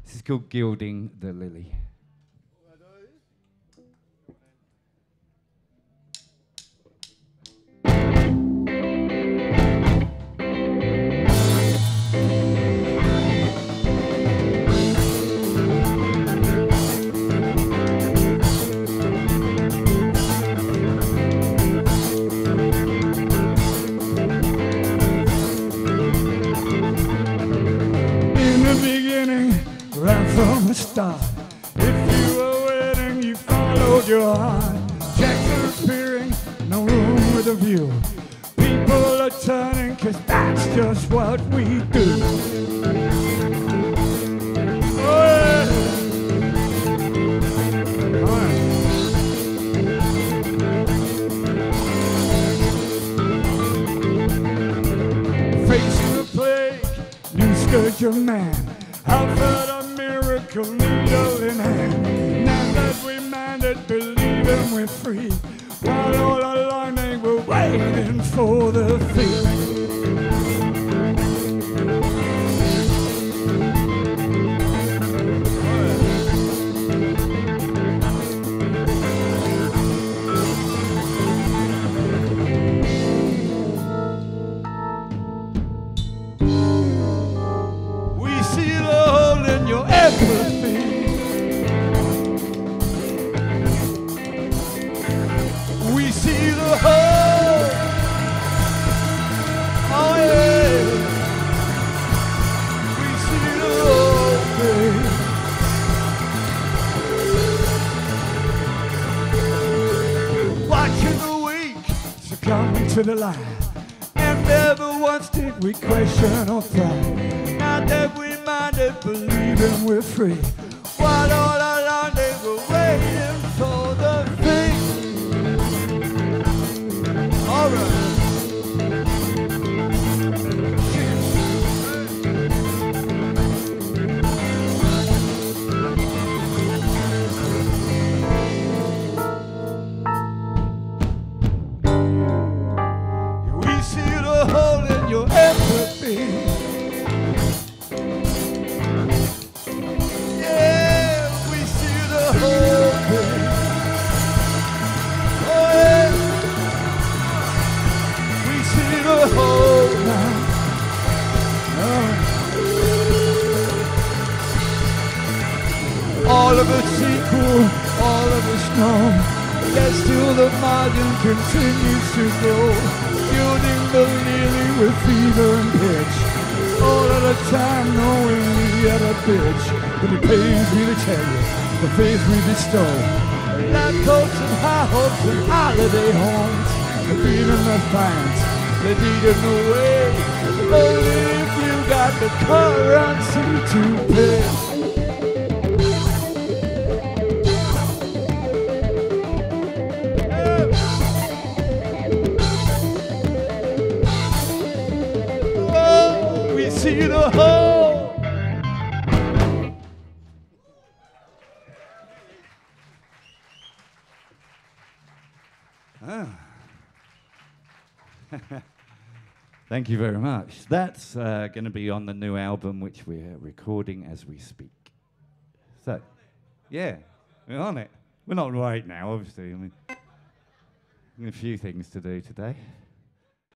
This is called Gilding the Lily. From the start, if you were waiting, you followed your heart. Checks are appearing, no room with a view. People are turning, 'cause that's just what we do. Oh, yeah. All right. Facing the plague, new scourge of man. I've heard a miracle needle in hand. Now that we minded, believing we're free, while all along they were waiting for the fee. We see the hole. Oh yeah. We see the hole, babe. Watching the weak succumb to the lie, and never once did we question or thrive. Now that we minded, believing we're free, while all along they were waiting for the thing. All right. We see the hole in your empathy. All of us equal, all of us know, yet still the margin continues to grow. Gilding the lily with fever and pitch, all of the time knowing we had a bitch. But it pains me to tell you, the faith we bestow, lab coats and high hopes and holiday homes, the freedom that finds, the deed of the way, only if you got the currency to pay. See the hole. Thank you very much. That's going to be on the new album, which we're recording as we speak. So, yeah, we're on it. We're not right now, obviously. I mean, a few things to do today.